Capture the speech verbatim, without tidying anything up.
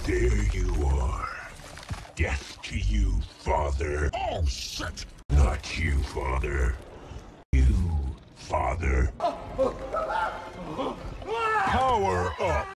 There you are. Death to you, father. Oh, shit! Not you, father. You, father.